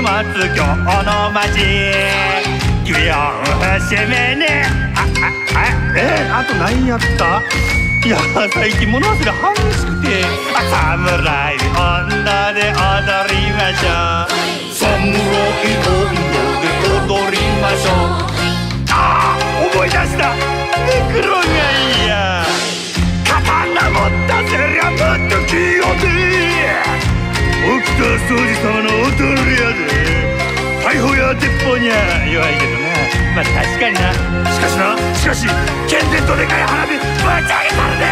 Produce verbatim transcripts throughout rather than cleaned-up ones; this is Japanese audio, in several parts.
待つ今日の街ギリオン節目ねあああえー、あと何やったいや最近物忘れ激しくて侍女で踊りましょう侍女で踊りましょうああ思い出したネクロがいいや刀持ったせりゃぶっときよで沖田総司様の踊りやで逮捕や鉄砲にゃ弱いけどなまあ確かになしかしなしかし健全とでかい花火ぶち上げたるで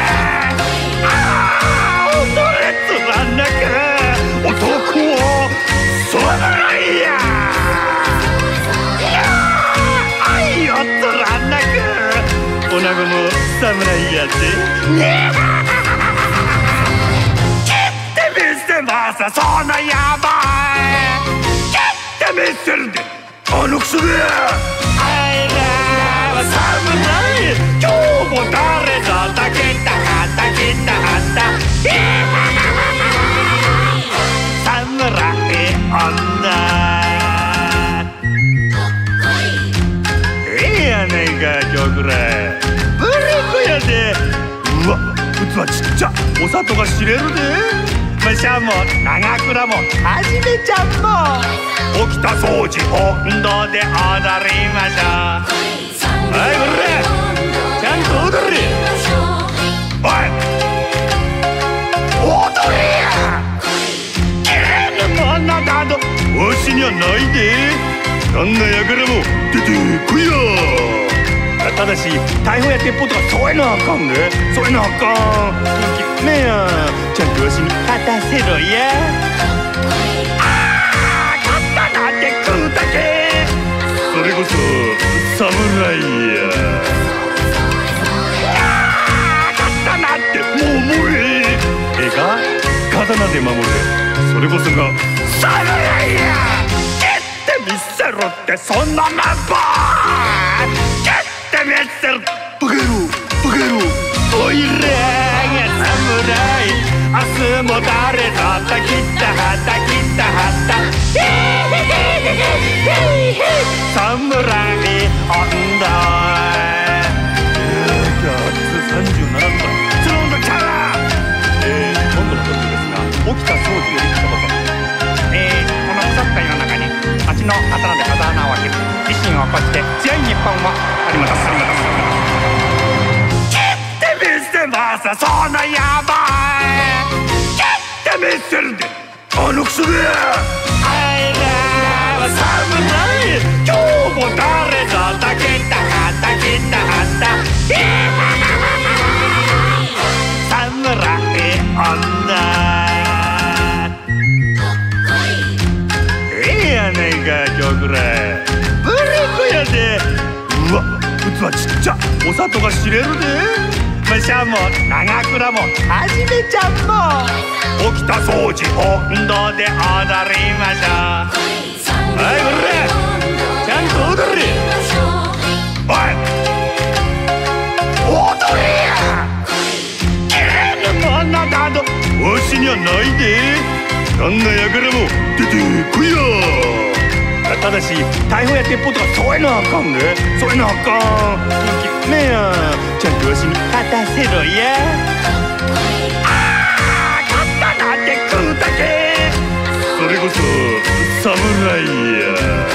ああ恐れつらなく男を侍や愛をつらなく女子も侍やでまさそんなヤバい蹴ってみせるであのクソがあいらは侍今日も誰ぞたきたはったきたはった侍女いいやねんか今日くらいブレークやでうわ器ちっちゃお砂糖が知れるで武者も長倉もはじめちゃんも沖田総司温度で踊りましょうはいこれちゃんと踊れおい踊れや切れるものなどわしにはないでどんなやからも出てこいやただし逮捕や鉄砲とかそういうのはあかんねそういうのはあかんねえやちゃんとわしに勝たせろやああ勝ったなんて食うだけそれこそ侍やああ勝ったなんてもう無理ええか刀で守れそれこそが侍や蹴ってみせろってそんなまんば蹴ってみせるバカ野郎バカ野郎おいらが侍明日も誰ぞたきたはたきたはった侍女じゃあさんじゅうななどだその温度キャラえー、今度のトピックですが沖田総司より一言えー、この腐った世の中に町の刀で風穴を開ける維新を起こして強い日本をありまたすありまたすまさそんなヤバい蹴ってみせるであのクソがあいらは侍今日も誰ぞたきたはたきたはった侍女いいやねんか今日くらいブレークやでうわ器ちっちゃお砂糖が知れるで武者も長倉もはじめちゃんも沖田総司温度で踊りましょうはいこれちゃんと踊れおい踊れや切れるものなどわしにはないでどんなやからも出てこいやただし逮捕や鉄砲とかそういうのはあかんねそういうのはあかんねえやちゃんとわしに勝たせろやああ勝ったなんて食うだけそれこそ侍や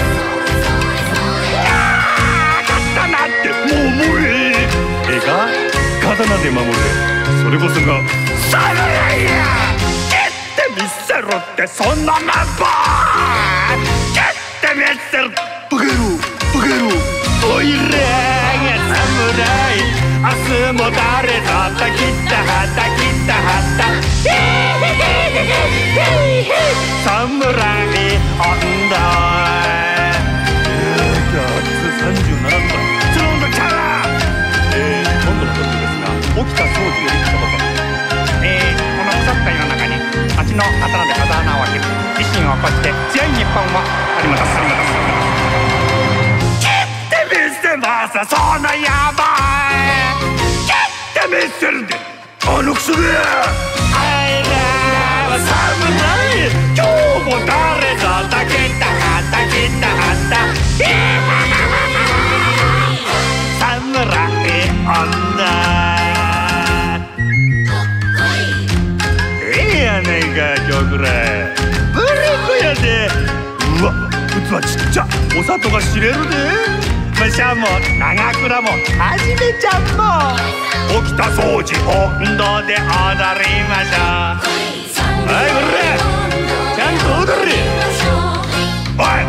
ああ勝ったなんてもう無理ええか刀で守れそれこそが侍や蹴ってみせろってそんなまんば蹴ってみせるバカ野郎バカ野郎おいらが侍明日も誰ぞたきたはたきたはった侍女じゃあさんじゅうななどだその温度キャラえー、今度のトピックですが沖田総司より一言えー、この腐った世の中に町の刀で風穴を開ける維新を起こして強い日本をありまたすありまたす蹴ってみせまさそんなヤバい蹴ってみせるであのクソがあいらは侍今日も誰ぞたきた侍女ええやねんか今日くらいブレークやで。うわ器ちっちゃ、お砂糖が知れるで。むしゃも長倉もはじめちゃんも起きた掃除温度で踊りましょう。はいこれちゃんと踊れ。おい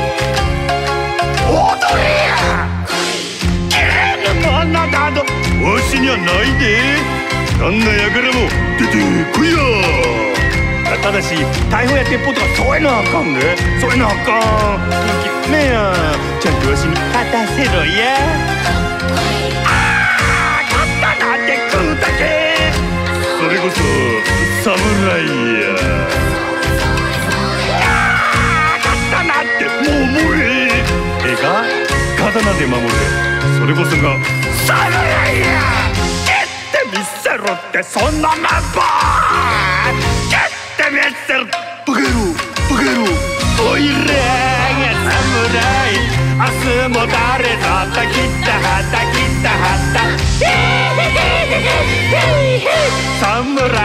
踊れや。ええものなどわしにはないで。あんなやからも出てこいや。ただし大砲や鉄砲とかそういうのはあかんね。そういうのはあかん。ねえやちゃんとわしに勝たせろや。ああ勝ったなんて食うだけ。それこそ侍や。ああ勝ったなんてもうもうええ。ええか刀で守れ。それこそが侍や。蹴ってみせろってそんなまんば蹴ってみせる。バカ野郎バカ野郎。おいらが侍明日も誰だったきったはったきったはった侍女。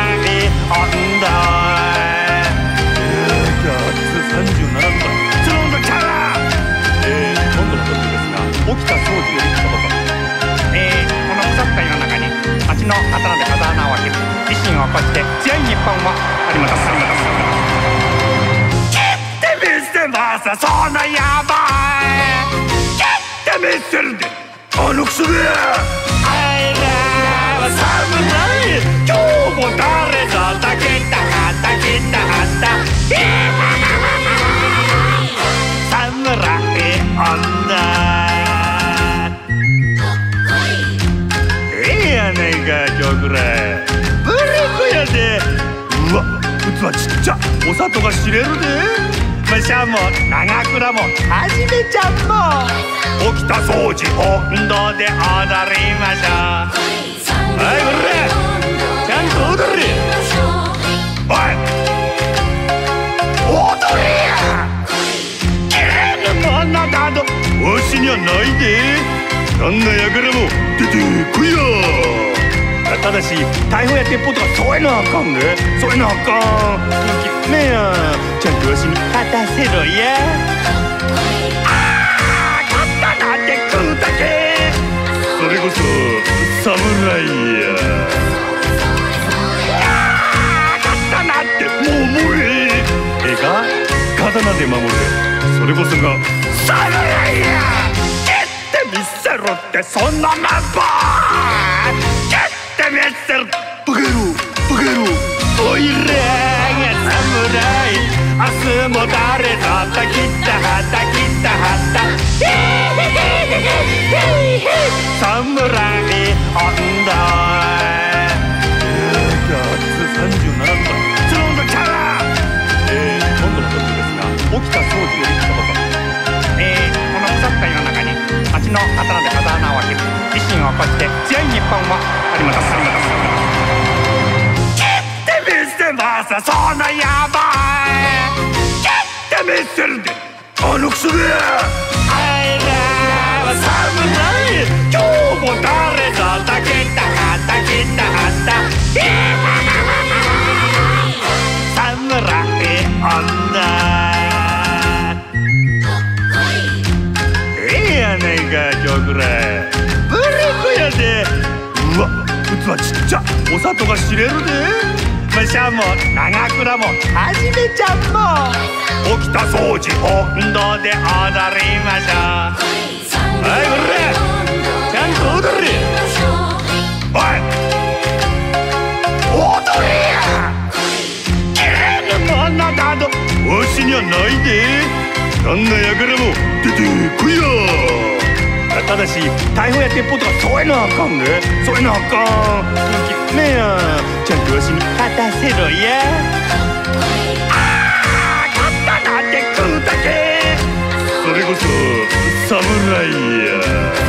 さんじゅうななどだ。その温度ちゃうわ。えー、今度のトピックですが起きた掃除より一言。えー、この腐った世の中に町の刀で風穴を開ける維新を起こして強い日本をありまたすありまたす。まさそんなやばい蹴ってみせるで。あのクソがあいらは侍今日も誰だったきったはったきったはった侍女ええやねんか今日くらいブレークやで。うわ器ちっちゃ、お砂糖が知れるで。むしゃも長倉もはじめちゃんも起きた掃除温度で踊りましょう。はいこれちゃんと踊れ。おい踊れや。ええものなどわしにはないで。あんなやからも出てこいや。ただし大砲や鉄砲とかそういうのはあかんね。そういうのはあかん。ねえやちゃんとわしに勝たせろや。ああ勝ったなんて食うだけ。それこそ侍や。ああ勝ったなんてもうもうええ。ええか刀で守れ。それこそが侍や。蹴ってみせろってそんなまんば蹴ってみせる。バカ野郎バカ野郎。おいらが侍明日も誰だったきったはったきったはった侍女。さんじゅうななどだ。その温度ちゃうわ。えー、今度のトピックですが起きた掃除より一言。えー、この腐った世の中に町の刀で風穴を開ける維新を起こして強い日本をありまたすありまたす。まさそんなやばい蹴ってみせるで。あのクソがあいらは侍今日も誰だったきったはったきったはった侍女ええやねんか今日くらいブレークやで。うわ器ちっちゃ、お砂糖が知れるで。むしゃも長倉もはじめちゃんも起きた掃除温度で踊りましょう。はいこれちゃんと踊れ。おい踊れや。ええものなどわしにはないで。あんなやからも出てこいや。ただし大砲や鉄砲とかそういうのはあかんね。そういうのはあかん。ねえやちゃんとわしに勝たせろや。ああ勝ったなんて食うだけ。それこそ侍や。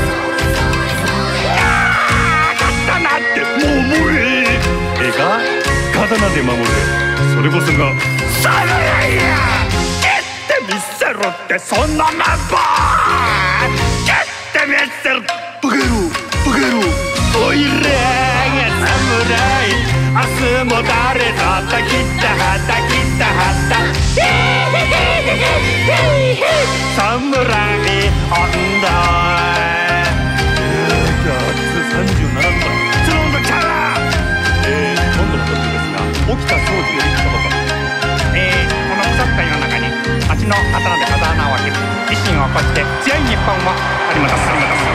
ああ勝ったなんてもうもうええ。ええか刀で守れ。それこそが侍や。蹴ってみせろってそんなまんばせるバカ野郎バカ野郎おいらが侍明日も誰ぞたきたはたきたはた侍女さんじゅうななどだスローンドキャラえー、今度のトピックですが沖田総司より一言えー、この腐った世の中に町の刀で風穴を開ける維新を起こして強い日本をありまたすありまたす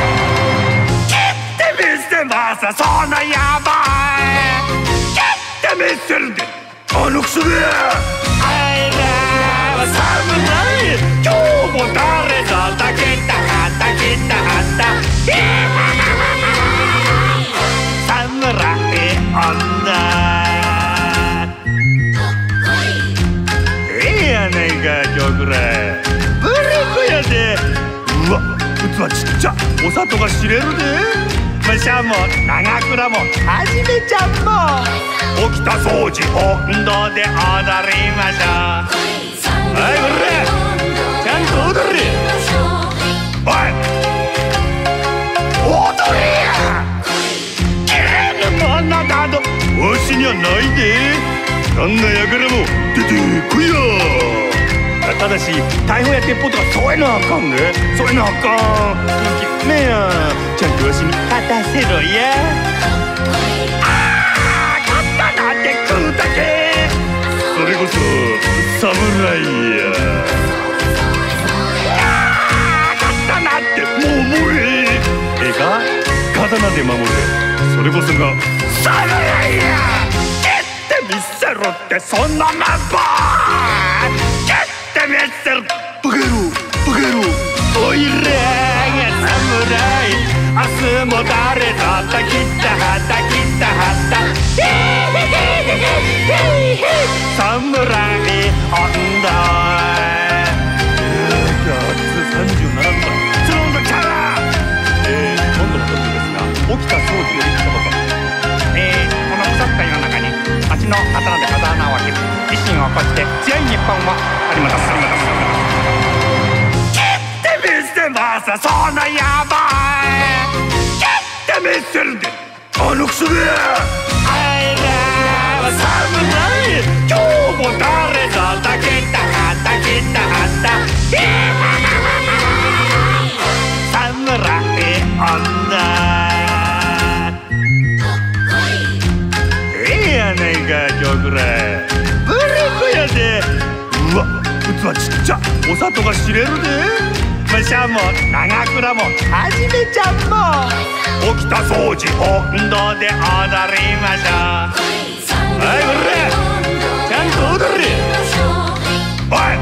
切ってみせますそのヤバい切ってみせるであのクソがあいらは侍今日も誰ぞたきたはたきたはた侍女ええやねんか今日くらいブレコやでうわ器ちっちゃお砂糖が知れるでむしゃも長倉もはじめちゃんも沖田総司温度で踊りましょうはいこれちゃんと踊れおい踊れや切れるものなどわしにはないでどんなやからも出てこいやただし大砲や鉄砲とかそういうのはあかんねそういうのはあかん空気ねえやちゃんとわしに勝たせろやあー勝ったなって食うだけそれこそ侍やあー勝ったなってもうもえええか刀で守れそれこそが侍や蹴ってみせろってそんなまんば蹴ってみせるバカ野郎バカ野郎おいらが侍明日も誰ぞたきたはたきたはた侍女さんじゅうななどだスローンドキャラえー、今度のトピックですが沖田総司より一言えー、この腐った世の中に町の刀で風穴を開ける維新を起こして強い日本をありまたすありまたす切ってみせますそのヤバい切ってみせるであのクソがあいらは侍今日も誰ぞたきたはたきたはた侍女ええやねんか今日くらいブレコやでうわ器ちっちゃお砂糖が知れるでむしゃも長倉もはじめちゃんも沖田総司温度で踊りましょうはいこれちゃんと踊れおい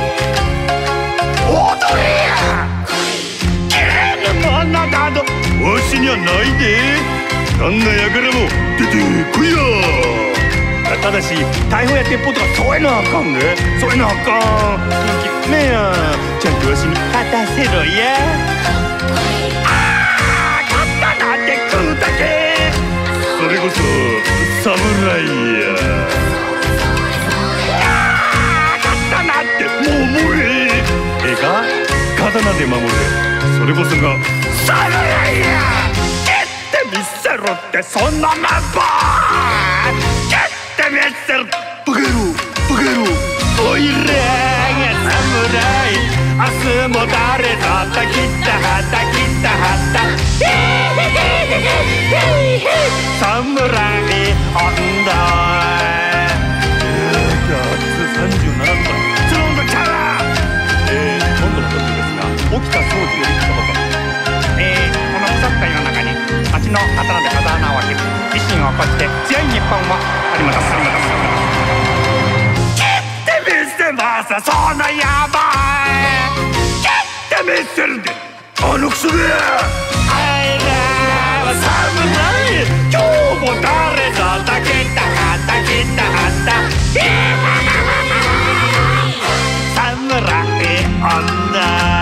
踊れや切れるものなどわしにはないでどんなやからも出てこいやただし大砲や鉄砲とかそういうのはあかんねそういうのはあかん空気ねえやちゃんとわしに勝たせろやあー勝ったなって食うだけそれこそ侍やあー勝ったなってもうもうええええか刀で守れそれこそが侍や蹴ってみせろってそんなまんば蹴ってみせるバカ野郎バカ野郎おいらが侍明日も誰ぞたきたはたきたはた侍女さんじゅうななどだスローンドキャラえー、今度のトピックですが沖田総司より一言えー、この腐った世の中に町の刀で風穴を開ける維新を起こして強い日本をありまたすありまたす切ってみせますそのヤバい切ってみせるであのクソがあいらは侍今日も誰ぞたきたはたきたはた侍女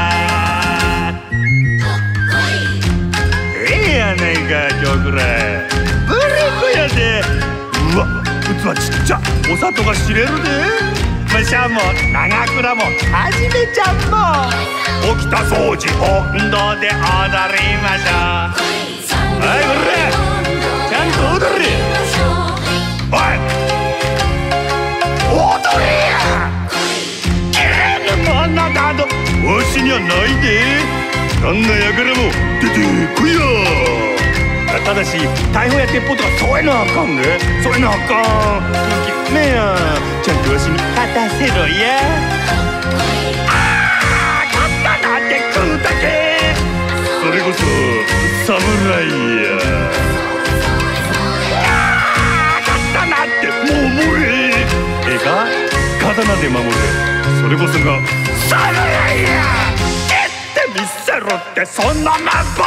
ええやねんか今日くらいブレコやでうわ器ちっちゃお砂糖が知れるで武者も長倉もはじめちゃんも起きた掃除温度で踊りましょう。はいこれちゃんと踊れ。おい踊れや。ゲームものなどわしにはないで。あんなやからも出てこいや。ただし大砲や鉄砲とかそういうのはあかんね。そういうのはあかん。空気ねえやちゃんとわしに勝たせろや。ああ勝ったなって食うだけ。それこそ侍や。ああ勝ったなってもうもえええか刀で守れ。それこそが侍や。蹴ってみせろってそんなまんば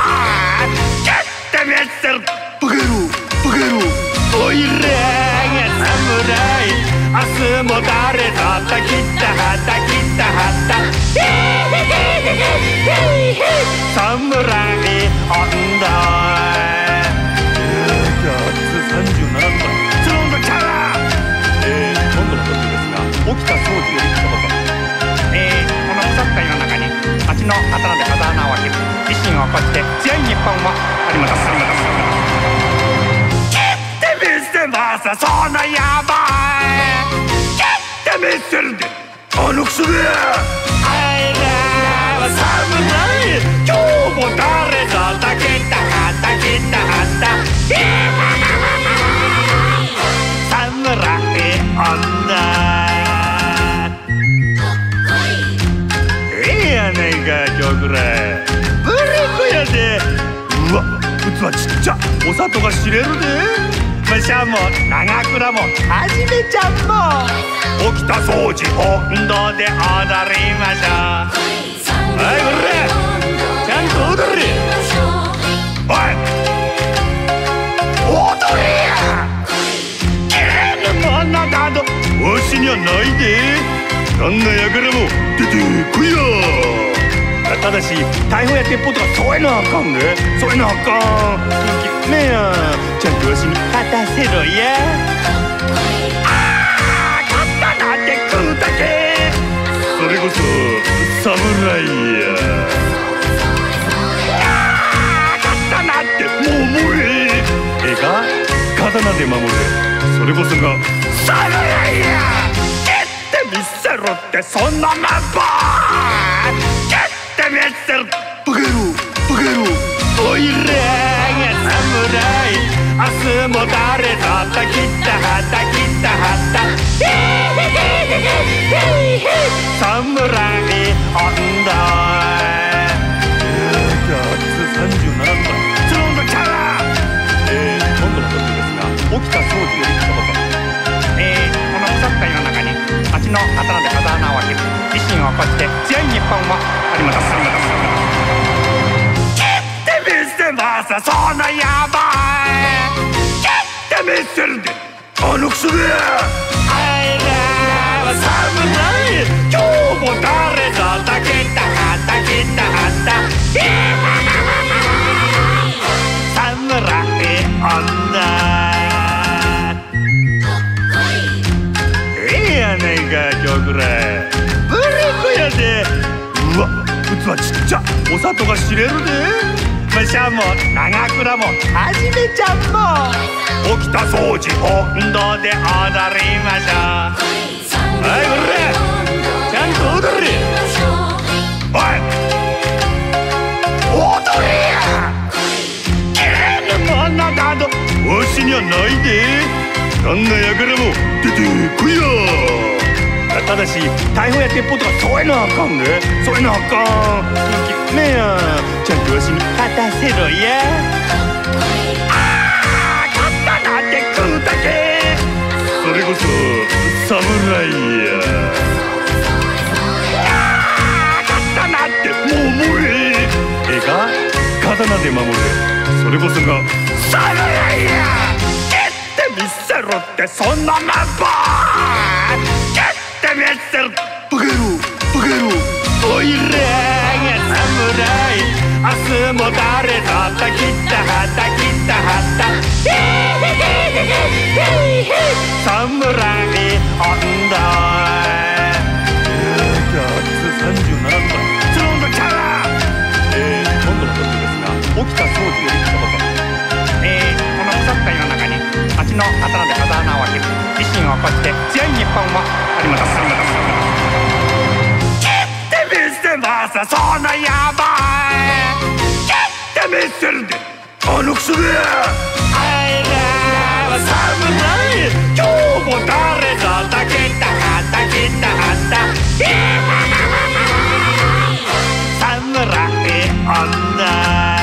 見せるバカ野郎バカ野郎。おいらが侍明日も誰だったきったはたきったはた侍温度じゃあさんじゅうななどだ。スローのキャラえー、今度の途中ですが起きた掃除より一言。えー、この腐った世の中に町の刀で風穴を開ける維新を起こして強い日本をありまたすありまたす。蹴ってみせますそのやばい。蹴ってみせるであのクソが。あいらは侍今日も誰ぞたきたはたきたはた侍女いいやねんか今日くらいブリコやで。うわ器ちっちゃお砂糖が知れるで。武者も長倉もはじめちゃんも起きた掃除温度で踊りましょう。はいこれちゃんと踊れ。おい踊れや。ゲームものなどわしにはないで。あんなやからも出てこいや。ただし大砲や鉄砲とかそういうのはあかんね。そういうのはあかん。空気ねえやちゃんとわしに勝たせろや。ああ勝ったなって食うだけ。それこそ侍や。ああ勝ったなってもうもえええか刀で守れ。それこそが侍や。蹴ってみせろってそんなまんば見せるバカ野郎バカ野郎。おいらが侍明日も誰ぞたきったはたきったはた侍温度じゃあさんじゅうななどだ。スローのキャラえー、今度の途中ですが起きた掃除より一言。えー、この腐った世の中に町の刀で風穴を開ける維新を起こして強い日本をありまたすありまたす。蹴ってみせますそのやばい。蹴ってみせるであのクソが。あいらは侍今日も誰ぞたきたはたきたはた侍女いいやねんか今日くらいブリコやで。うわ器ちっちゃお砂糖が知れるで。武者も長倉もはじめちゃんも起きた掃除温度で踊りましょう。はいこれちゃんと踊れ。おい踊れや。ゲームものなどわしにはないで。あんなやからも出てこいや。ただし大砲や鉄砲とかそういうのはあかんね。そういうのはあかん。空気ねえやちゃんとわしに勝たせろや。ああ勝ったなって食うだけ。それこそ侍や。ああ勝ったなってもうもえええか刀で守れ。それこそが侍や。蹴ってみせろってそんなまんば見せるバカ野郎バカ野郎。おいらが侍明日も誰ぞたきったはたきったはた侍温度さそんなやばい蹴ってみせるであのクソがあいらは侍今日も誰ぞたきたはたきたはた侍女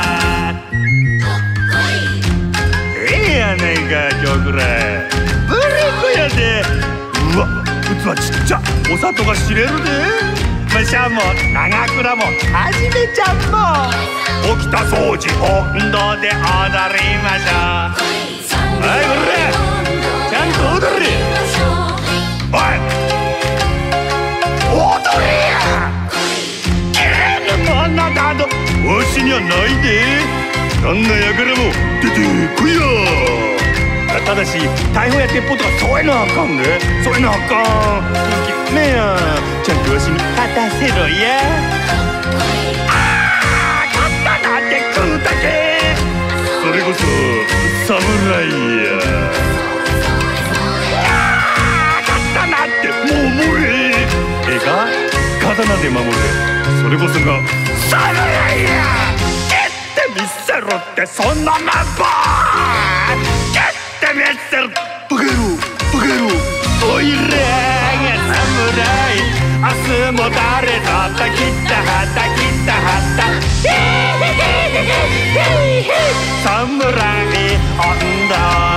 いいやねんか今日くらいブリコやでうわ器ちっちゃお砂糖が知れるでむしゃも長倉もはじめちゃんも起きた掃除温度で踊りましょうはいこれちゃんと踊れおい踊れや蹴るものなどわしにはないであんなやからも出てこいやただし大砲や鉄砲とかそういうのはあかんねそういうのはあかんねえやちゃんとわしに勝たせろやあー勝ったなんて食うだけそれこそ侍やあー勝ったなんてもうもうええええか刀で守れそれこそが侍や蹴ってみせろってそんなまんば蹴ってみせるバカ野郎バカ野郎おいらが侍明日も誰ぞたきたはたきたはた侍女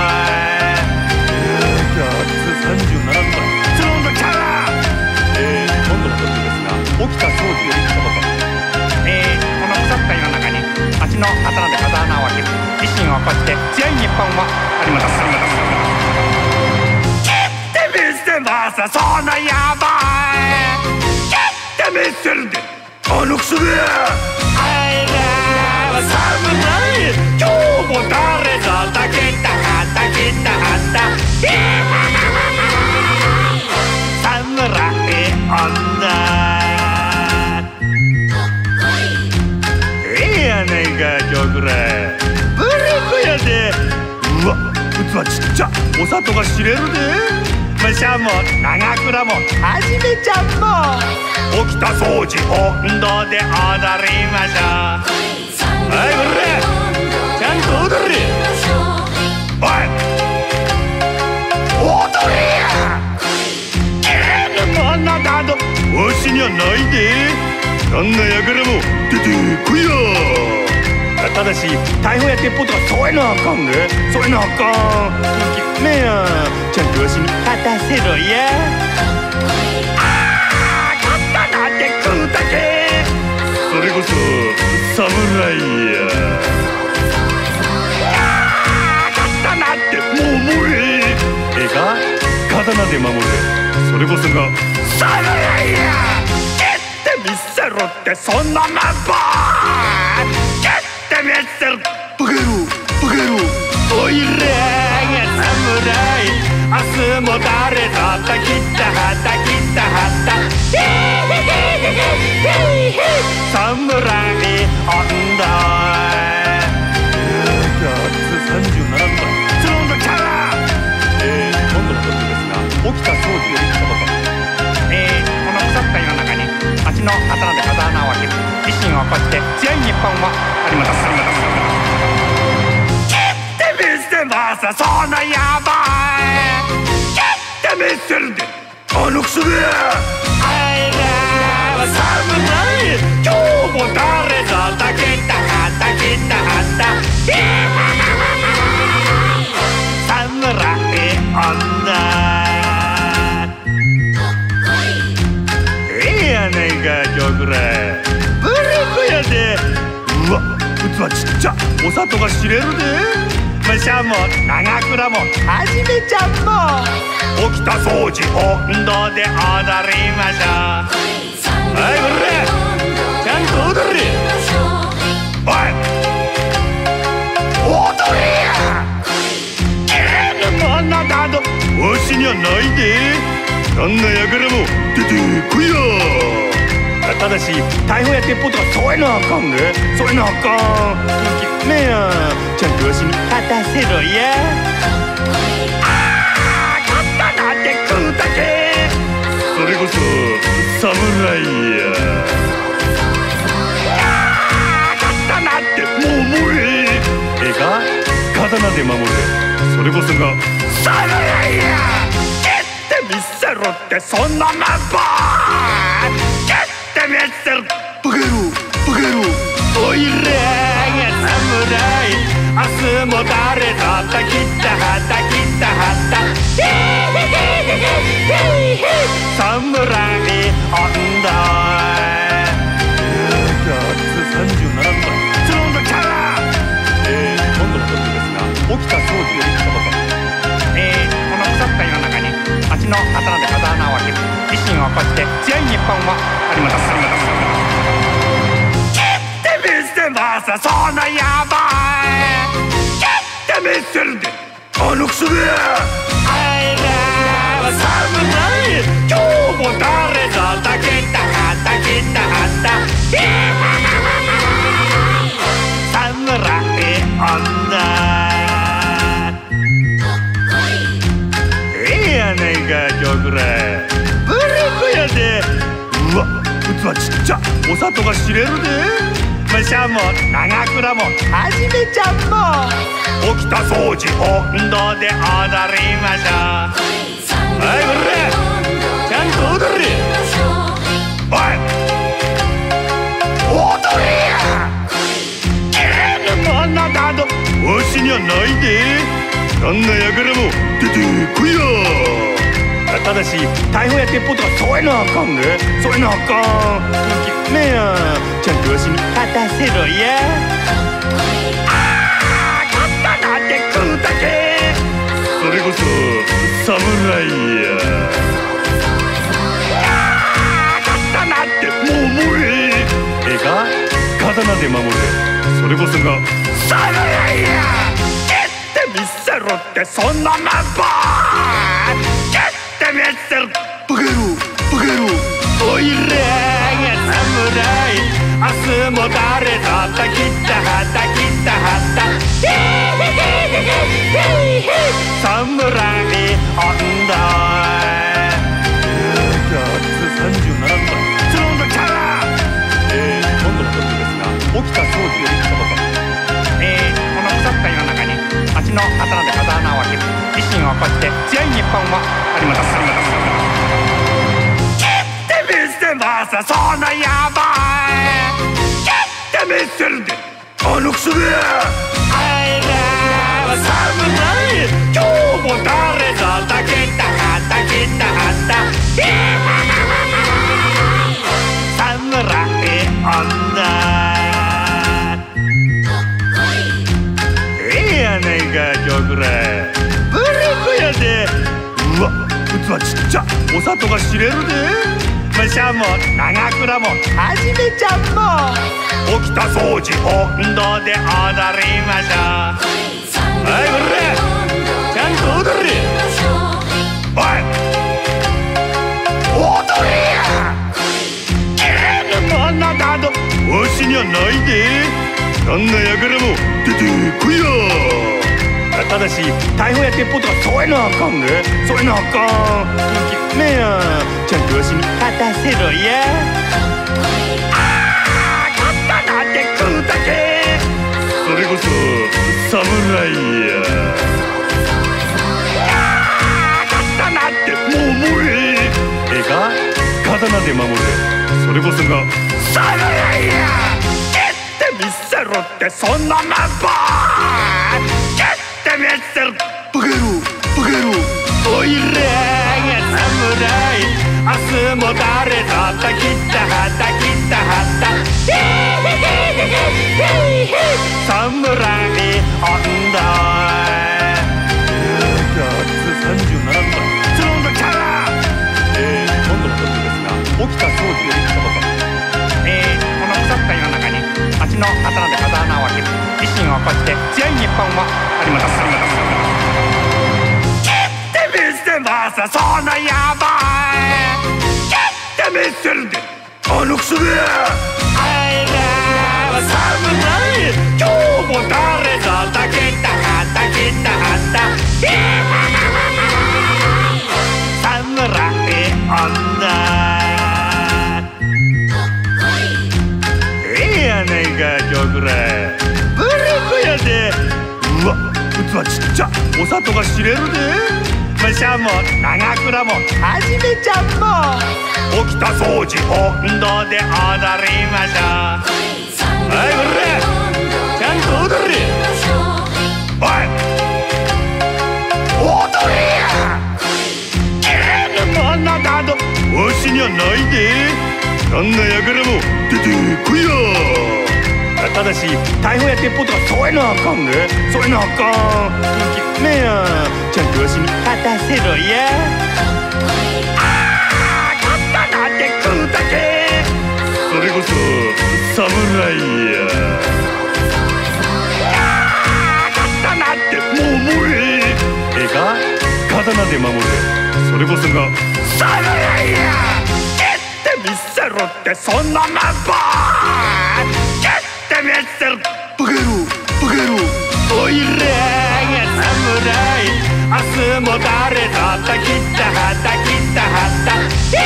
あつさんじゅうななどだスローのキャラえー、今度の途中ですが起きた掃除より一言えー、この腐った世の中に町の刀で風穴を開ける維新を起こして強い日本をありまたすありまたす蹴ってみせますそんなやばい蹴ってみせるであのクソがあいらは侍今日も誰ぞたきたはたきたはた侍女いいやねんか今日くらいブリコやでうわ器ちっちゃお砂糖が知れるでむしゃも長倉もはじめちゃんも起きた掃除温度で踊りましょうはいこれちゃんと踊れおい踊れや蹴るものなどわしにはないであんなやからも出てこいやただし大砲や鉄砲とかそういうのはあかんねそういうのはあかんねえやちゃんとわしに勝たせろやあー勝ったなんて食うだけそれこそ侍やあー勝ったなんてもうもうええええか刀で守れそれこそが侍や見せろってそんなまんば蹴ってみせるバカ野郎バカ野郎おいらが侍明日も誰ぞたきたはたきたはた侍女あつさんじゅうななどだスローのキャラえー、今度の途中ですが起きた掃除より一言えー、この腐った世の中に町の刀で風穴を開ける維新を起こして強い日本をありまたすありまたす蹴ってみせますそんなやばい蹴ってみせるであのクソがあいらは侍今日も誰ぞたきたはたきたはた侍女いいやねんか今日くらいブリコやでうわ器ちっちゃお砂糖が知れるでむしゃも長倉もはじめちゃんも起きた掃除温度で踊りましょうはいこれちゃんと踊れおい踊れや蹴るものなどわしにはないであんなやからも出てこいやただし大砲や鉄砲とかそういうのはあかんねそういうのはあかんねえやちゃんとわしに勝たせろやあー勝ったなんて食うだけそれこそ侍やで守れ。それこそが侍や。蹴ってみせろってそんなマンボー。蹴ってみせる。バカ野郎バカ野郎。おいらが侍。明日も誰だったきったはたきったはた。侍女。さんじゅうななどだ。スローのキャラ。えー、今度のことですが、起きた掃除より一言。えー、この腐った世の中に蜂の刀で風穴を開ける維新を起こして強い日本をありまたすありまたす。蹴ってみせますそのヤバい。蹴ってみせるであのクソが。I love侍。今日も誰だったきったはたきったはた。侍女。ええやねんか今日くらい。ブレコやで。うわ器ちっちゃ。お砂糖が知れるで。むしゃも長倉もはじめちゃんも起きた掃除温度で踊りましょう。はいこれちゃんと踊れ。おい踊れや。蹴れるものなどわしにはないで。どんなやからも出てこいや。ただし大砲や鉄砲とかそういうのはあかんね。そういうのはあかん。ねえやちゃんとわしに勝たせろや。ああ勝ったなって食うだけ。それこそ侍や。ああ勝ったなってもうもうええ。ええか刀で守れ。それこそが侍や。蹴ってみせろってそんなマンボー。蹴ってみせる。バカ野郎バカ野郎。おいらが侍。明日も誰だったきったはたきったはた。侍女。さんじゅうななどだ。スローのキャラ。えー、今度のことですが起きた掃除より一言。えー、この腐った世の中に蜂の刀で風穴を開ける維新を起こして強い日本をありまたすありまたす。蹴ってみせますそのヤバい。蹴ってみせるであのクソが。I love侍。今日も誰だったきったはたきったはた。侍女。ええやねんか今日くらい。ブレコやで。うわ器ちっちゃ。お砂糖が知れるで。むしゃも長倉もはじめちゃんも起きた掃除温度で踊りましょう。はいこれちゃんと踊れ。おい踊れや。蹴れるものなどわしにはないで。どんなやからも出てこいや。ただし大砲や鉄砲とかそういうのはあかんね。そういうのはあかん。ねえやちゃんとわしに勝たせろや。ああ勝ったなって食うだけ。それこそ侍や。ああ勝ったなってもうもうええ。ええか刀で守れ。それこそが侍や。蹴ってみせろってそんなマンボー。蹴ってみせる。バカ野郎バカ野郎。おいらが侍。明日も誰だったきったはたきったはた。侍女。さんじゅうななどだ。スローのキャラ。えー、今度のことですが起きた掃除より一言。えー、この腐った世の中に蜂の刀で風穴を開ける維新を起こして強い日本をありまたすありまたす。蹴ってみせますそのヤバい。蹴ってみせるであのクソが。I love侍。今日も誰だったきったはたきったはた。侍女。ええやねんか今日くらい。ブレコやで。うわ器はちっちゃお里が知れるで。武者も長倉もはじめちゃんも起きた掃除温度で踊りましょう。はいこれちゃんと踊れ。おい踊れや。切れるものなどわしにはないで。あんなやからも出てこいや。ただし大砲や鉄砲とかそういうのはあかんね。そういうのはあかん。空気ねえやちゃんとわしに勝たせろや。ああ勝ったなって食うだけ。それこそ侍や。ああ勝ったなってもう無理。ええか刀で守れ。それこそが侍や。蹴ってみせろってそんなまんば蹴ってみせる。バカ野郎バカ野郎。おいらが侍明日も誰だったきったはたきったはた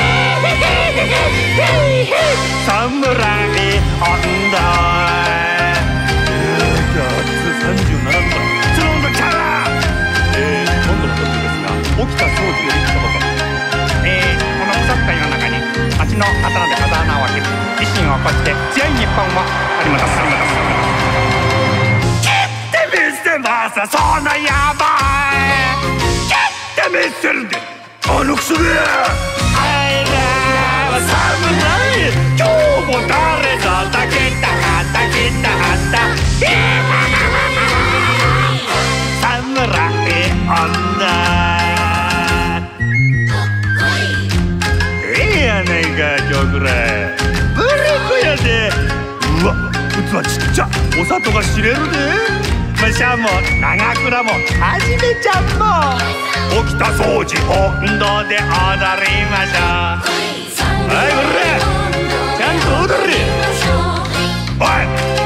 侍温度じゃあさんじゅうななどだ。スロンドキャラえー、今度の途中ですが起きた掃除より一言。えー、この腐った世の中に町の刀で風穴を開ける維新を起こして強い日本を取り戻す。まさそんなやばい蹴ってみせるであのクソが。あいらは侍今日も誰ぞたきたはたきたはた侍女いいやねんか今日くらいブリコやで。うわ器ちっちゃお里が知れるで。武者も長倉もはじめちゃんも起きた掃除温度で踊りましょう。はいこれちゃんと踊れ。おい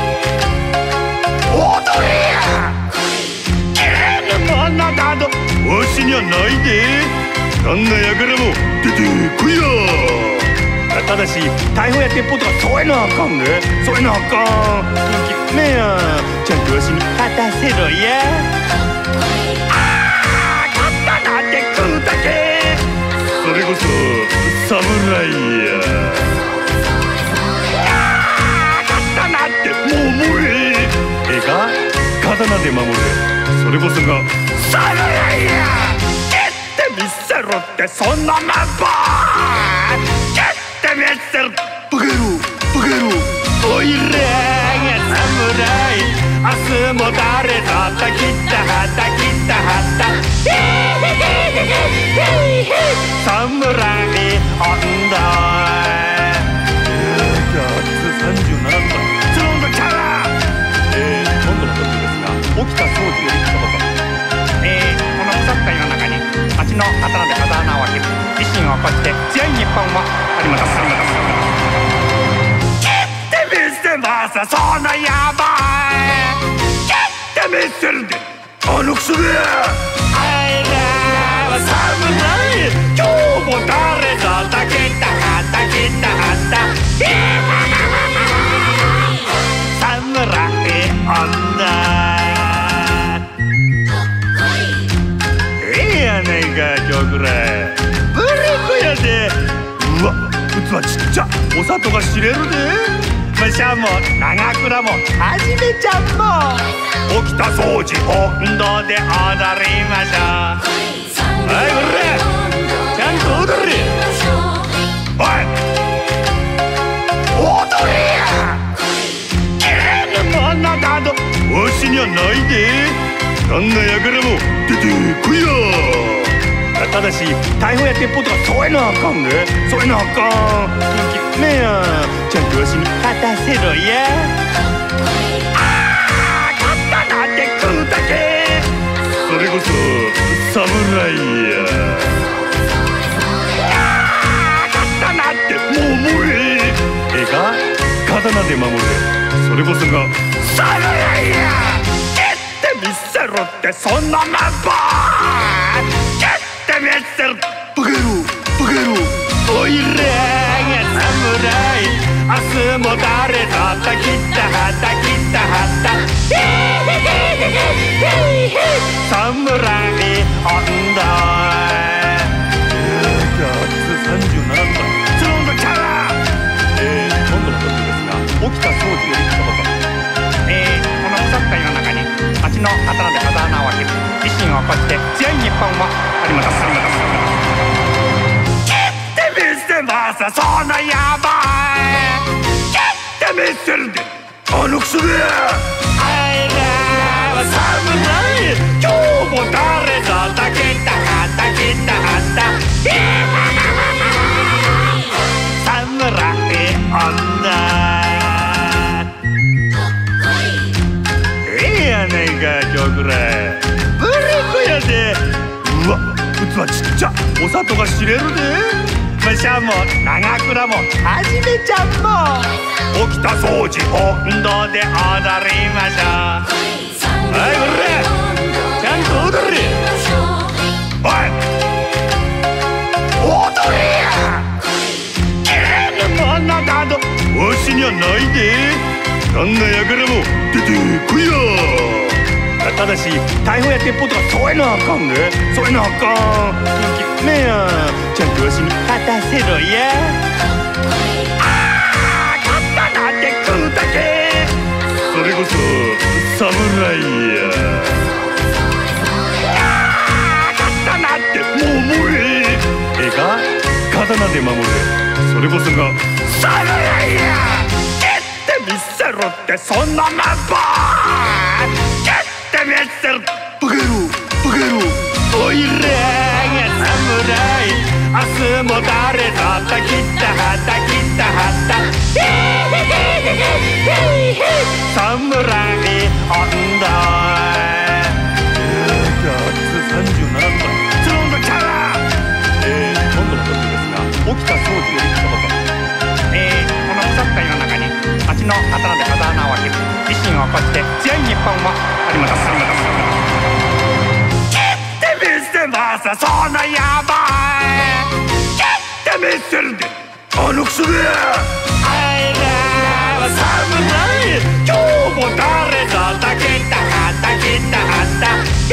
踊れや。切れるものなどわしにはないで。あんなやからも出てこいや。ただし大砲や鉄砲とかそういうのはあかんね。そういうのはあかん。空気ねえやちゃんとわしに勝たせろや。ああ勝ったなって食うだけ。それこそ侍や。ああ勝ったなってもう無理。ええか刀で守れ。それこそが侍や。蹴ってみせろってそんなまんば蹴ってみせる。バカ野郎バカ野郎。おいらが侍明日も誰ぞたきったはたきったはた侍温度じゃあさんじゅうななどだ。スロンドキャラえー、今度の途中ですが起きた掃除より一言。えー、この腐った世の中に町の刀で風穴を開ける維新を起こして強い日本を取り戻す。まさそんなやばい蹴ってみせるであのクソが。あいらは侍今日も誰ぞたきたはたきたはた侍女いいやねんか今日くらいブリコやで。うわ器ちっちゃお里が知れるで。武者も長倉もはじめちゃんも起きた掃除温度で踊りましょう。はいこれちゃんと踊れ。おい踊れや。切れるものなどわしにはないで。あんなやからも出てこいや。ただし大砲や鉄砲とかそういうのはあかんね。そういうのはあかん。空気ねえやちゃんとわしに勝たせろや。ああ勝ったなって食うだけ。それこそ侍や。ああ勝ったなってもう無理。ええか刀で守れ。それこそが侍や。蹴ってみせろってそんなまんば蹴ってみせる。バカ野郎バカ野郎。おいらが侍明日も誰ぞたきったはたきったはた 언더じゃあさんじゅうななどからスローのキャラえー、今度の途中ですが沖田総司より一言えー、この腐った世の中に町の刀で風穴を開ける維新を起こして強い日本を取り戻す蹴ってみせますその野蛮蹴ってみせるであのクソめあいらは侍今日も誰ぞたきたはたきたはた侍女いいやねんか今日くらいブリコやでうわ器ちっちゃお砂糖が知れるで武者も長倉もはじめちゃんも沖田総司温度で踊りましょうはいこれちゃんと踊れおい踊れや切れるものなどわしにはないであんなやからも出てこいやただし大砲や鉄砲とかそういうのはあかんねそういうのはあかん空気ねえやちゃんとわしに勝たせろやああ勝ったなんて食うだけそれこそ侍やああ勝ったなんてもうもうえええか刀で守れそれこそが侍や蹴ってみせろってそんなまんば蹴ってみせるバカ野郎バカ野郎おいらが侍明日も誰だったきったはたきったはた侍女じゃあさんじゅうななどからスローのキャラえー、今度の途中ですが沖田総司より一言えー、この腐った世の中に町の刀で風穴を開ける維新を起こして強い日本を取り戻す蹴ってみせますその野蛮蹴ってみせるであのクソめあいらは侍今日も誰ぞたきたはたきたはた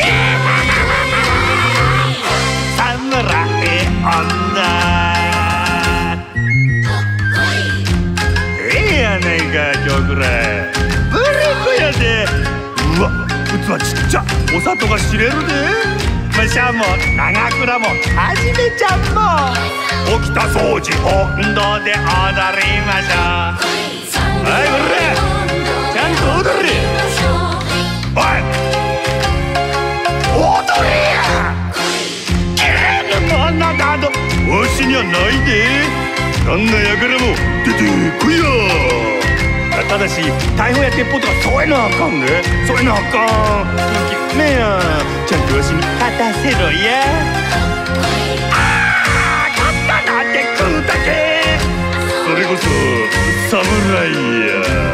侍女いいやねんか今日くらいブリコやでうわ器ちっちゃお砂糖が知れるで武者も長倉もはじめちゃんも沖田総司温度で踊りましょうはいこれちゃんと踊れおい踊れや切れるものなどわしにはないであんなやからも出てこいやただし大砲や鉄砲とかそういうのはあかんねそういうのはあかん空気ねえやちゃんとわしに勝たせろやああ勝ったなんて食うだけそれこそ侍や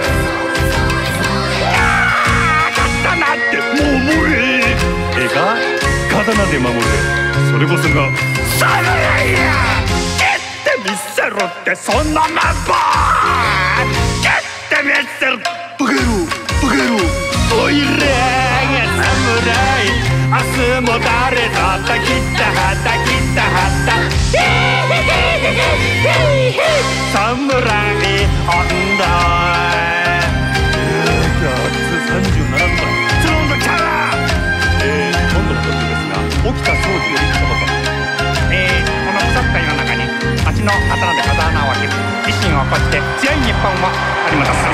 ああ勝ったなんてもうもうえええか刀で守れそれこそが侍や蹴ってみせろってそんなまんば蹴ってみせるバカ野郎バカ野郎おいらが侍明日も誰ぞたきったはたきったはた侍女じゃあさんじゅうななどからスローのキャラえー、今度の途中ですが沖田総司より一言えー、この腐った世の中に町の刀で風穴を開ける維新を起こして強い日本を取り戻す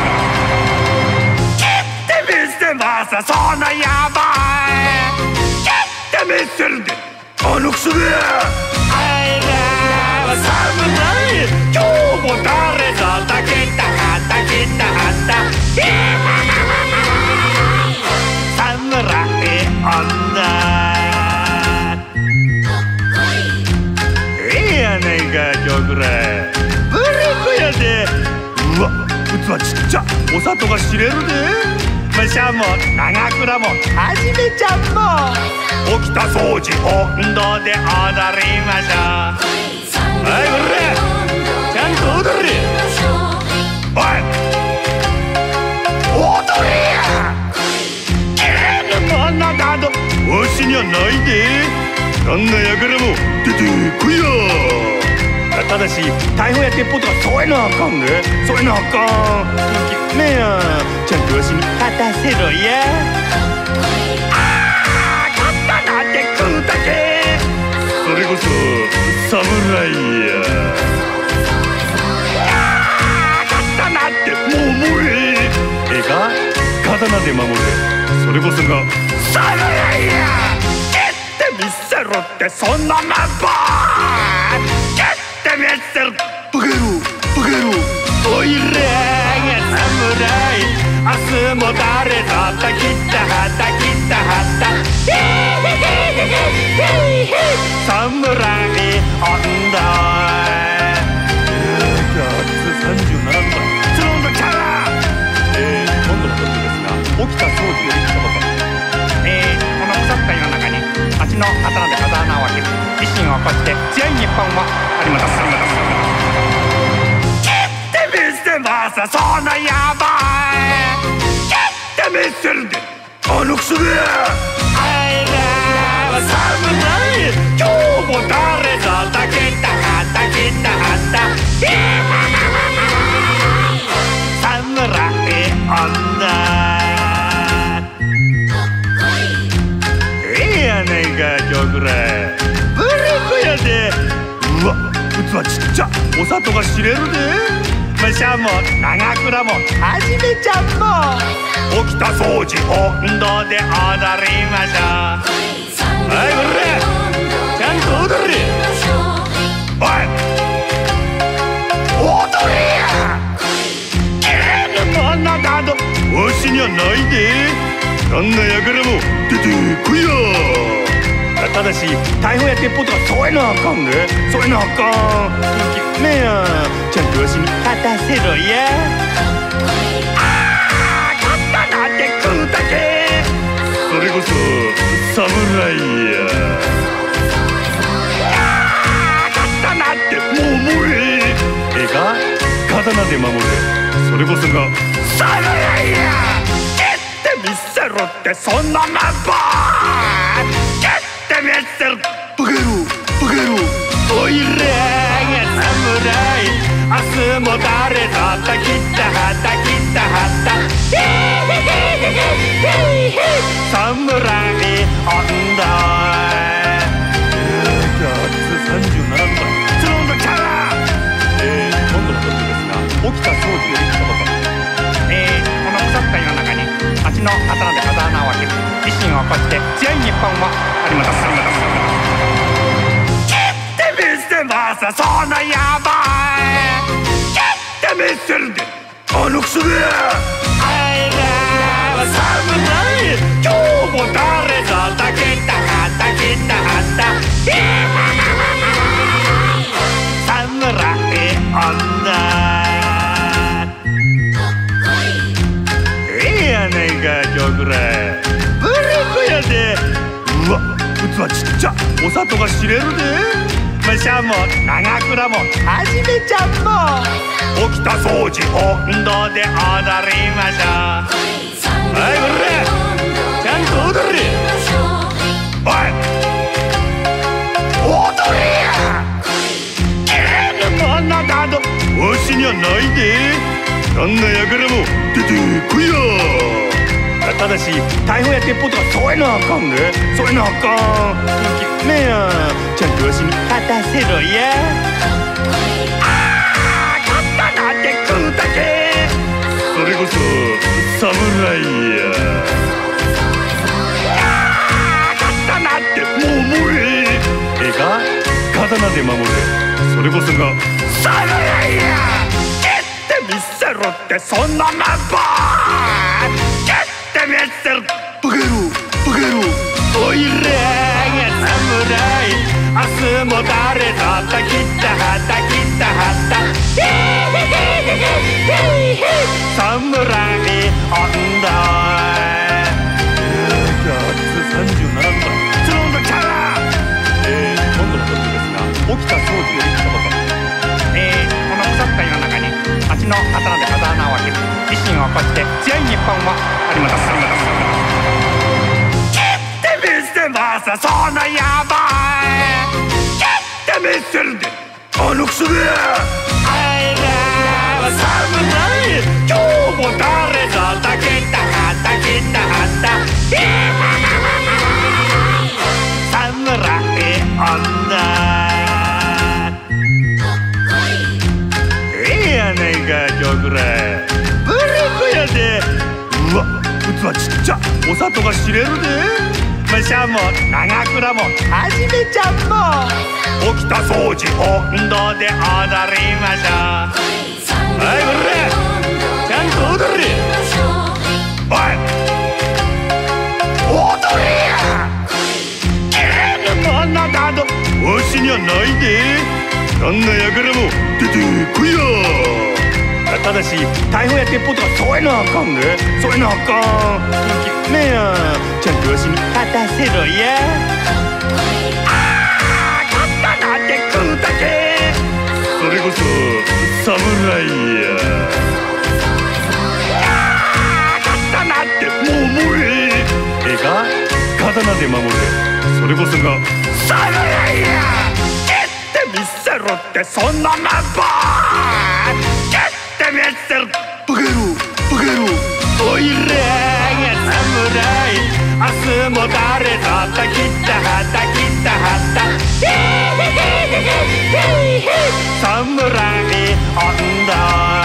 蹴ってみせますその野蛮蹴ってみせるであのクソめあいらは侍今日も誰ぞたきたはたきたはた侍女いいやねんか今日くらいブリコやでうわ器ちっちゃお砂糖が知れるで武者も長倉もはじめちゃんも沖田総司温度で踊りましょうはいこれちゃんと踊れおい踊れや切れるものなどわしにはないで。あんなやからも出てこいや。ただし大砲や鉄砲とかそういうのはあかんね。そういうのはあかん。ねえやちゃんとわしに勝たせろや。ああ勝ったなって食うたけ。それこそ侍や。ああ勝ったなってもうもうええ。ええか刀で守れ。それこそが侍や。蹴ってみせろってそんなまんば蹴ってみせろ。バカ野郎バカ野郎。おいらが侍。明日も誰だったきったはたきったはた。侍女。じゃあ夏さんじゅうななどだ。スロンドキャラ。えー、今度のことですが起きた掃除より来たこと。えー、この腐った世の中に町の刀で風穴を開ける維新を起こして強い日本をありまたすありまたす。蹴ってみせますそのヤバい。蹴ってみせるであのクソが。あいらは侍。今日も誰だたきたはたきたはた。侍女。ええやねんか今日くらいブレークやで。うわ器ちっちゃ。お砂糖が知れるで。むしゃも長倉もはじめちゃんも起きた掃除温度で踊りましょう。はいこれちゃんと踊れ。おい踊れや。蹴れるものなどわしにはないで。あんなやからも出てこいや。ただし大砲や鉄砲とかそういうのはあかんね。そういうのはあかん。ねえやちゃんとわしに勝たせろや。ああ勝ったなって食うたけ。それこそ侍や。ああ勝ったなってもうもうええ。ええか刀で守れ。それこそが侍や。蹴ってみせろってそんなまんば蹴ってみせろ。バカ野郎バカ野郎。おいらが侍。明日も誰だったきったはたきったはた。侍女。じゃあ夏さんじゅうななどだ。スロンドキャラ。えー、今度のことですが起きた掃除より来たこと。えー、この腐った世の中に町の刀で風穴を開ける維新を起こして強い日本をありまたすありまたす。蹴ってみせますそのヤバい。蹴ってみせるであのクソが。あいらは侍。今日も誰だたきたはたきたはた。侍女。ええやねんか今日くらいブレークやで。うわ器ちっちゃ。お砂糖が知れるで。むしゃも長倉もはじめちゃんも起きた掃除温度で踊りましょう。はいこれちゃんと踊れ。おい踊れや。蹴れるものなどわしにはないで。あんなやからも出てこいや。ただし大砲や鉄砲とかそういうのはあかんね。そういうのはあかん。ねえやちゃんとわしに勝たせろや。ああ勝ったなって食うたけ。それこそ侍や。ああ勝ったなってもうもうええ。ええか刀で守れ。それこそが侍や。蹴ってみせろってそんなまんば蹴ってみせろ。バカ野郎バカ野郎。おいらが侍。明日も誰だったきったはたきったはた。侍女。じゃあ夏さんじゅうななどだ。スロンドキャラ。えー、今度のことですが起きた掃除より来たこと。えー、この腐った世の中に町の刀で風穴を開ける維新を起こして強い日本をありまたすありまたす。蹴ってみせますばさそのヤバい蹴ってみせるであのクソがあいらは侍今日も誰ぞときたはたきたはた侍女いいやねんか今日くらいブレークやでうわ器ちっちゃお砂糖が知れるでむしゃも長倉もはじめちゃんも起きた掃除温度で踊りましょうはいこれちゃんと踊れおい踊れや切れるものなどわしにはないでどんなやからも出てこいやただし大砲や鉄砲とかそういうのあかんねそういうのあかんねえやちゃんとわしに勝たせろやあー勝ったなって食うだけそれこそ侍やあー勝ったなってもう無理ええか刀で守れそれこそが侍や蹴ってみせろってそんなまんば蹴ってみせるバカ野郎バカ野郎おいらが侍明日も誰ぞときたはたきたはた侍女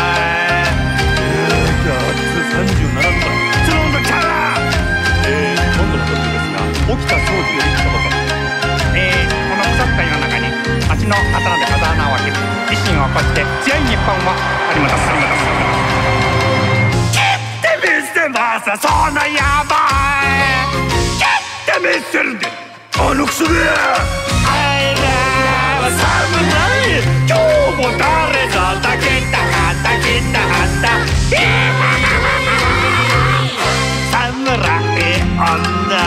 じゃあさんじゅうななどだスロンドキャラえー、今度の途中ですが起きた掃除より一言えー、この腐った世の中に町の刀で風穴を開ける維新を起こして強い日本を取り戻す取り戻す蹴ってみせますそのヤバい蹴ってみせるであのクソがあいらは侍今日も誰ぞときたはたきたはた侍女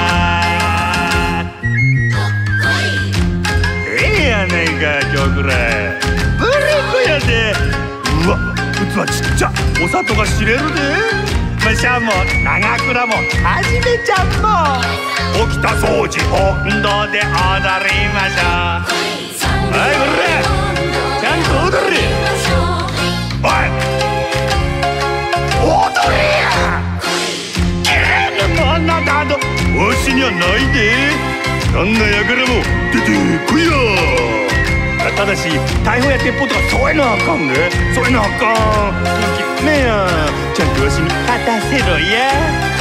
いいやねんか今日くらいブレークやでうわ器ちっちゃお砂糖が知れるでむしゃも長倉もはじめちゃんも起きた掃除温度で踊りましょうはいこれちゃんと踊れおい踊れや切れるものなどわしにはないでどんなやからも出てこいやただし大砲や鉄砲とかそういうのあかんねそういうのあかんねえやちゃんとわしに勝たせろや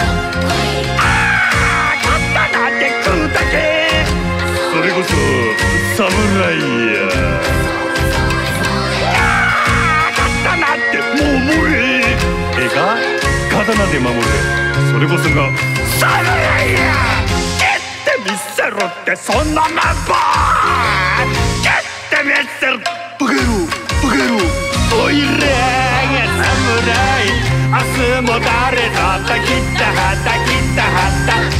あー勝ったなって食うだけそれこそ侍やあー勝ったなってもう無理ええか刀で守れそれこそが侍や蹴ってみせろってそんなまんば蹴ってみせるバカ野郎バカ野郎おいらが侍明日も誰ぞときたはたきたはた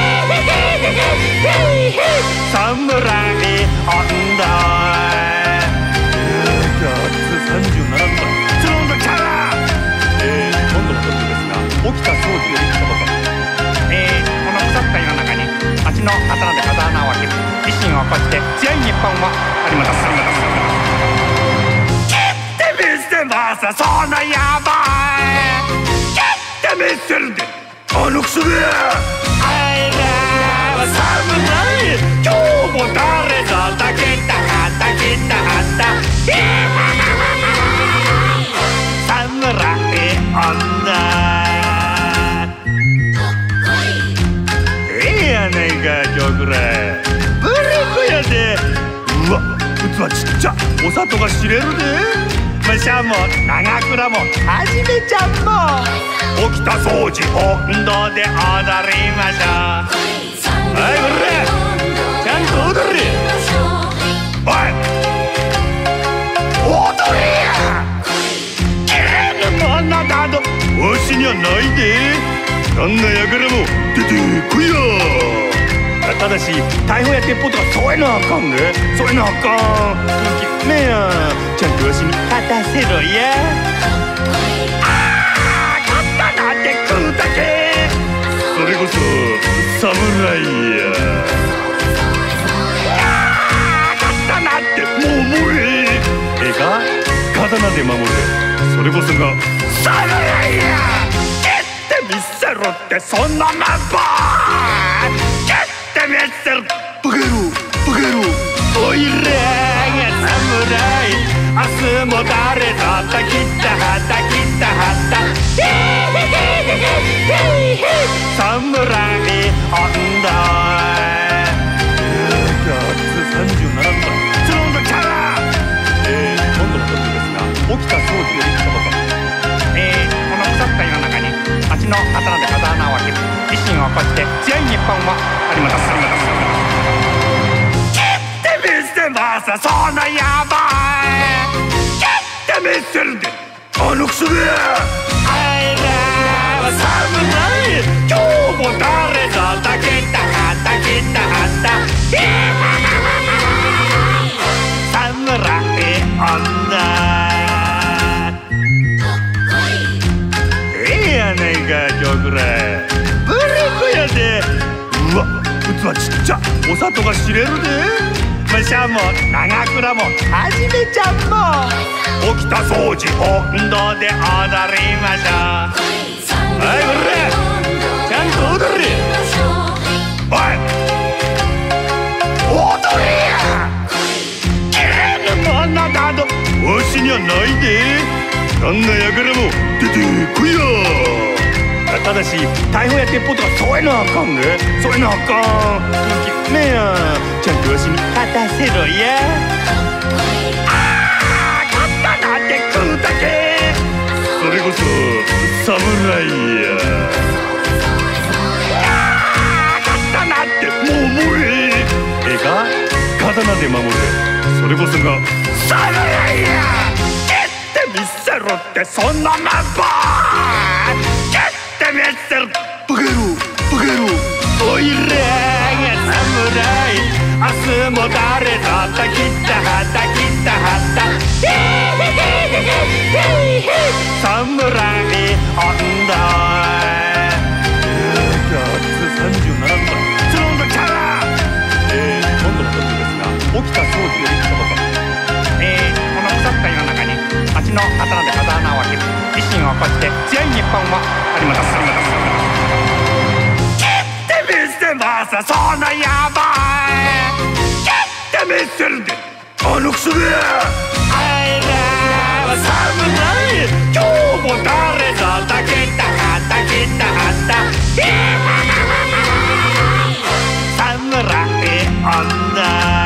侍女じゃあさんじゅうななどだスロンドキャラえー、今度の途中ですが起きた掃除より一言えー、この腐った世の中に町の刀で風穴を開ける維新を起こして強い日本を取り戻す取り戻す蹴ってみせますそのヤバい蹴ってみせるであのクソがあいらは侍今日も誰ぞときたはたきたはた侍女いいやねんか今日くらいブレークやでうわ器ちっちゃお砂糖が知れるでむしゃも長倉もはじめちゃんも起きた掃除温度で踊りましょうはいこれちゃんと踊れおい踊れや切れるものなどわしにはないでどんなやからも出てこいやただし大砲や鉄砲とかそういうのあかんねそういうのあかんねえやちゃんとわしに勝たせろやあー勝ったなって食うだけそれこそ侍や刀で守れ。それこそが侍や。蹴ってみせろってそんなまんば蹴ってみせる。 バカ野郎バカ野郎。 おいらが侍、明日も誰だったきったはたきったはった侍女じゃあさんじゅうななどだ。スロングキャラえー、今度のトピックですが、起きた掃除より一言。えー、この腐った世の中に町の刀で風穴を開ける維新を起こして強い日本を取り戻す。さそんなやばい蹴ってみせるで。 あのクソがあいらは侍、今日も誰だったきったはったきったはった侍女ええやねんか今日くらいブリコやで。うわ器ちっちゃ、お砂糖が知れるで。武者も長倉もはじめちゃんも起きた掃除温度で踊りましょう。はいこれちゃんと踊れ。おい踊れや。切れるものなどわしにはないで。あんなやからも出てこいや。ただし大砲や鉄砲とかそういうのはあかんね。そういうのはあかん。空気ねえやちゃんとわしに勝たせろや。ああ刀で食うだけ。それこそ侍や。ああ刀ってもう無理。ええか刀で守れ。それこそが侍や。蹴ってみせろってそんなまんば蹴ってみせる。 バカ野郎バカ野郎。 おいらが侍、明日も誰だったきったはったきったはった侍女じゃあさんじゅうななどだ。スロングキャラえー、今度のトピックですが、起きた掃除より一言。えー、この腐った世の中に町の刀で風穴を開ける維新を起こして強い日本を取り戻す。さそんなやばい蹴ってみせるで。 あのクソがあいらは侍、今日も誰だったきったはったきったはった侍女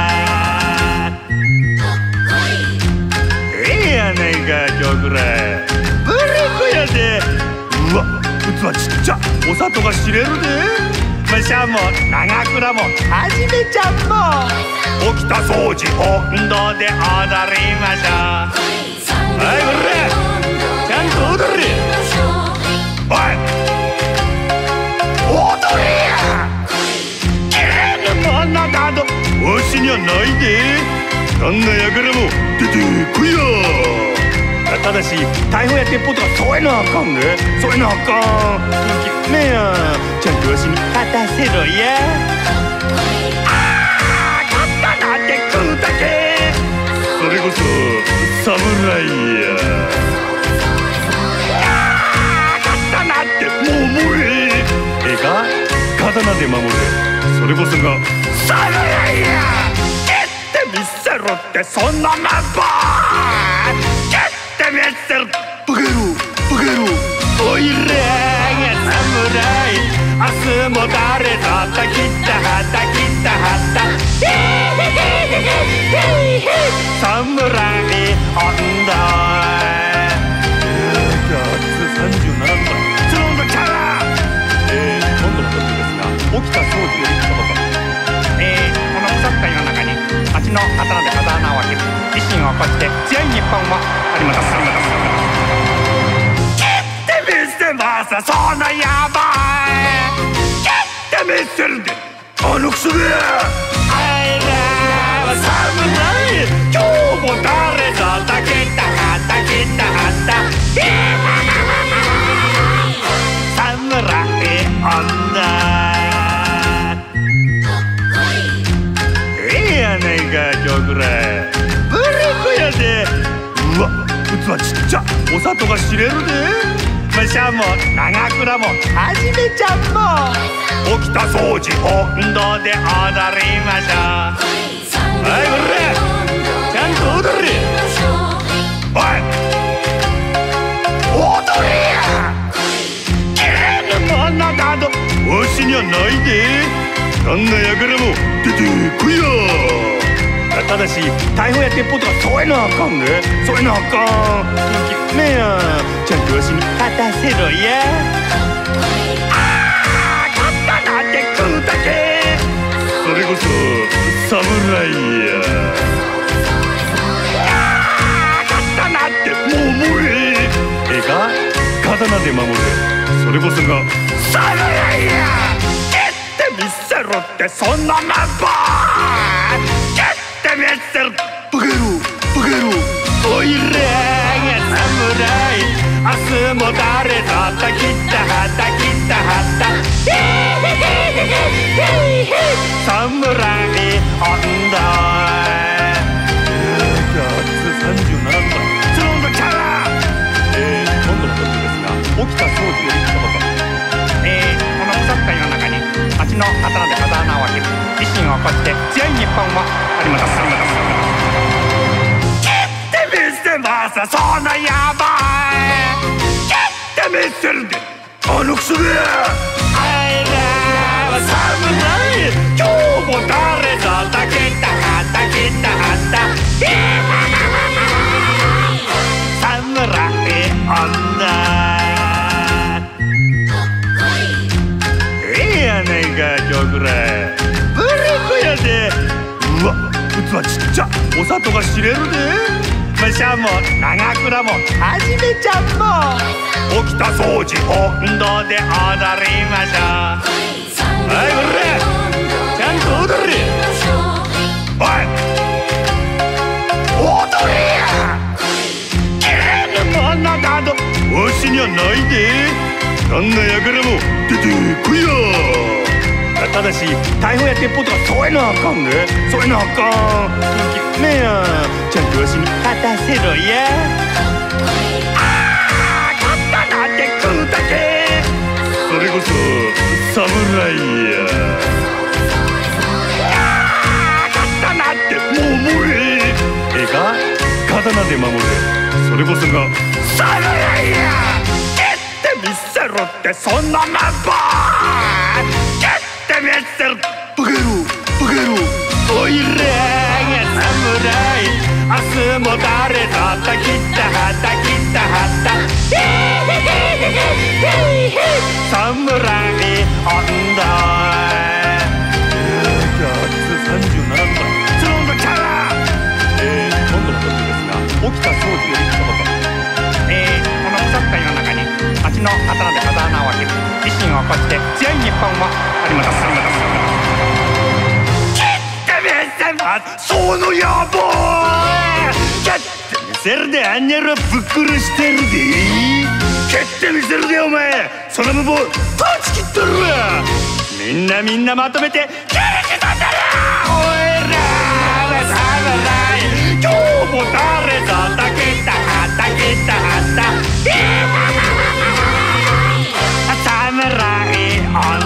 ええやねんか今日くらいブリコやで。うわ器ちっちゃ、お砂糖が知れるで。武者も長倉もはじめちゃんも起きた掃除温度で踊りましょう。はいこれちゃんと踊れ。おい踊れや。切れるものなどわしにはないで。あんなやからも出てこいや。ただし大砲や鉄砲とかそういうのはあかんね。そういうのはあかん。空気ねえやちゃんとわしに勝たせろや。ああ刀で食うだけ。それこそ侍や。ああ刀ってもう無理。ええか刀で守れ。それこそが侍や。蹴ってみせろってそんなまんば蹴ってみせる。 バカ野郎バカ野郎。 おいらが侍、明日も誰だったきったはったきったはった侍女じゃあさんじゅうななどだ。スロングキャラえー、今度のトピックですが、起きた掃除より一言。えー、この腐った世の中に町の刀で風穴を開ける維新を起こして強い日本を取り戻す。さそんなやばい蹴ってみせるで。 あのクソがあいらは侍、今日も誰だったきったはったきったはった侍女ええやねんか今日くらいブリコやで。うわ器器ちっちゃ。 お里が知れるで。武者も長倉もはじめちゃんも起きた掃除温度で踊りましょう。はいこれちゃんと踊れ。おい踊れや。切れるものなどわしにはないで。あんなやからも出てこいや。ただし大砲や鉄砲とかそういうのはあかんね。そういうのはあかん。ねえちゃんとわしに勝たせろや。ああ勝ったなんて食うだけ。それこそ侍や。ああ勝ったなんてもう無理。ええか刀で守れ。それこそが侍や。蹴ってみせろってそんなまんば見せる。 バカ野郎バカ野郎。 おいらが侍。明日も誰だったきったはったきったはった侍温度。じゃあさんじゅうななどだ。スロンドキャラ。えー、今度の時ですが起きた掃除より一言。えー、この腐った世の中に町の刀で風穴を開ける維新を起こして強い日本をありまたすありまたす。切ってみせますその野蛮。切ってみせるであのクソが。 あいらは侍。今日も誰だったきったはったきったはった侍温度。ええやねんか今日くらい。ブレコやで。 うわ器ちっちゃ。 お里が知れるで。武者も長倉もはじめちゃんも起きた掃除温度で踊りましょう。はいこれちゃんと踊れ。おい踊れや。切れるものなどわしにはないで。あんなやからも出てこいや。ただし大砲や鉄砲とかそういうのはあかんね。そういうのはあかん。ねえちゃんとわしに勝たせろや。ああ勝ったなんて食うだけ。 それこそ侍や。 ああ勝ったなんてもう無理。ええか刀で守れ。それこそが侍や。蹴ってみせろってそんなまんば蹴ってみせる。 バカ野郎バカ野郎。 おいらが侍。明日も誰だったきったはったきったはった侍温度。じゃあさんじゅうななどだ。スロンドキャラ。えー、今度の時ですが起きた掃除より一言。えー、この腐った世の中に町の刀で風穴を開ける維新を起こして強い日本をありまたすありまたす。その野望蹴ってみせるで。あんやろぶっ殺してるで。蹴ってみせるでお前。その無謀断ち切ってるわ。みんなみんなまとめて蹴り刻んだら。おいらは侍。今日も誰だったきったはったきったはった侍温度。